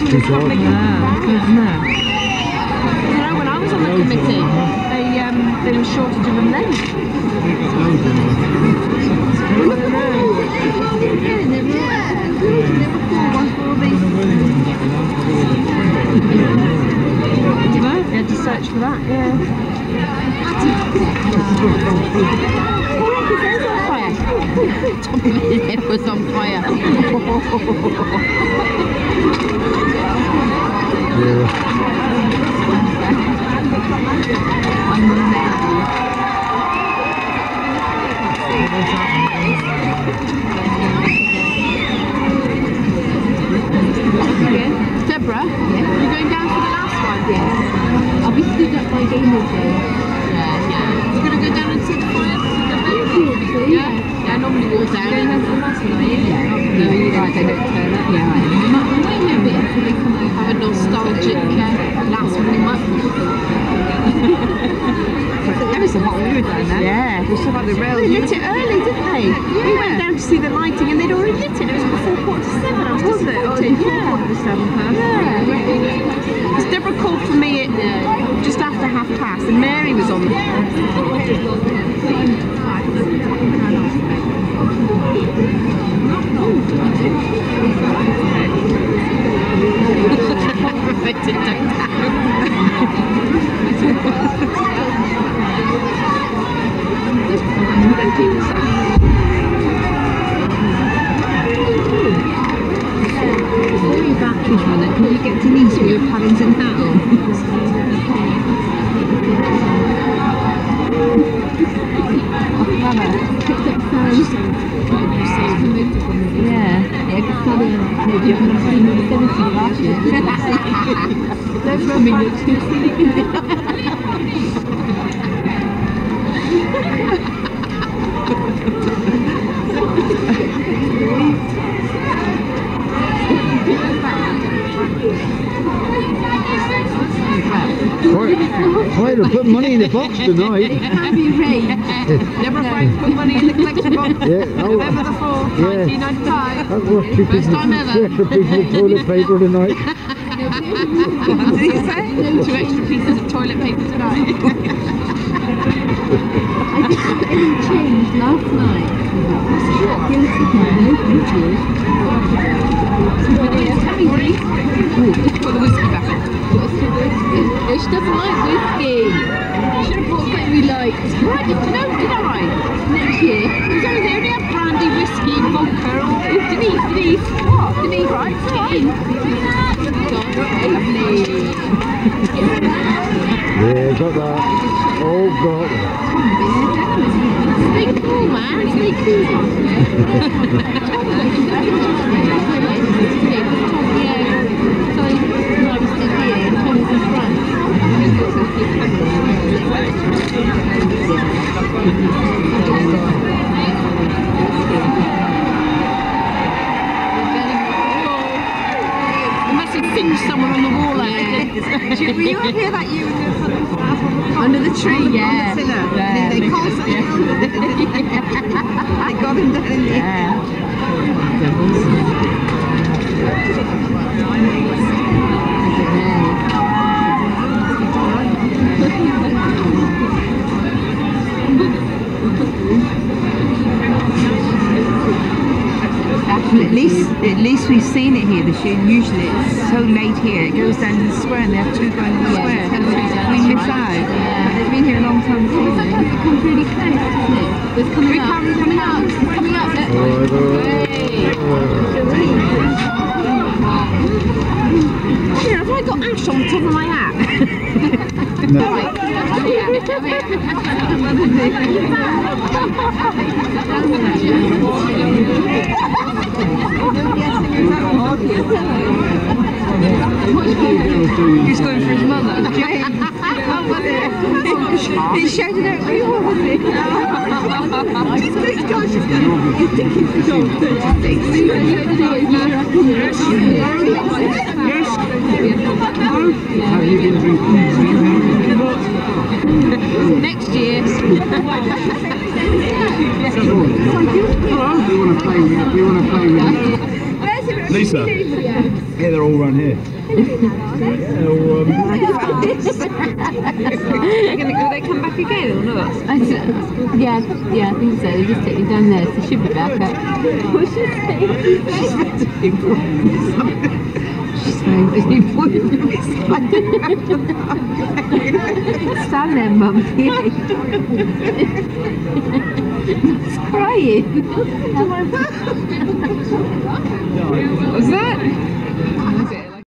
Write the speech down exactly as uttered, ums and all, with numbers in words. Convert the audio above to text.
She thought. Yeah, isn't it? You know, when I was on the committee, they um, there was shortage of them then. You know, you had to search for that, yeah. His head was on fire. Deborah, yeah. You're going down for the last one? Yeah. I'll be stood up by game with you. Yeah, yeah. You're going to go down and see the fire? Yeah. Yeah. Yeah, I normally walk down. You're going for the last one, are you? Yeah. No, you right, they don't turn up. Yeah, right. I'm waiting a bit until they come over. Have a nostalgic uh, last one. There was a hot we were down there. Yeah. We saw like the rails. They lit it early, didn't they? Yeah. We went down to see the lighting and they'd already lit it. It was before quarter to seven. I was, Was it? Oh, disappointed. yeah. Yeah. Quarter to seven, huh? Yeah. Because Deborah called for me at uh, just after half past and Mary was on the Can you get Denise with your Paddington hat on? Yeah, yeah, because Sally and you haven't seen me seventy last year. That's coming up too. Quite to put money in the box tonight. Happy Ray. Never afraid to put money in the collection box. Yeah, oh, November the fourth, yeah. nineteen ninety-five. That's worth two First time ever. two extra pieces of toilet paper tonight. What did he say? Two extra pieces of toilet paper tonight. I didn't get any change last night. Guilty, no, thank you. It's coming, please. Put the whiskey back in. She doesn't like whiskey. Should have brought something we liked. Right, did you know, did I? Next year. It was only, they only have brandy, whiskey, vodka, or Denise, Denise. what? Denise, Right, get in. Lovely. Yeah, got that. Oh, got Stay cool, man. Stay They must have finished someone on the wall out there. Were you up here that you and your husband Under the tree, yeah. on the pillar? Yeah. They, they constantly held him. They got him down in there. At least, at least we've seen it here this year. Usually it's so late here. It goes down the square and they have two going to the square. We miss out. But they've been here a long time. Sometimes it comes really close, doesn't it? It's coming up. Coming, coming up. It's coming up. Here, have I got ash on the top of my hat? No. Right. Come here, come here. He's going for his mother. James. How was it? He shouted out, where was it? She's going to go, she's going to go. You think he's going to go Yes. Have you been drinking? Next year. We want to play with we want to play with Lisa. Yeah, they're all run here. They're all, um, They're gonna, will they come back again or not? I s- yeah, yeah, I think so. They just take me down there, so they should be back up. What's she saying? She's very busy. Stand there, Mum. It's crying. What's that?